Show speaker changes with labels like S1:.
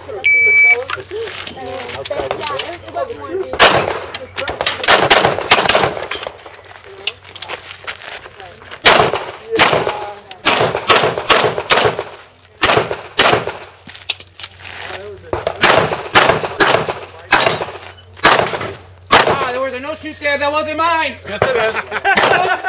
S1: There was a no shoot there, that wasn't mine!
S2: Yes, it is.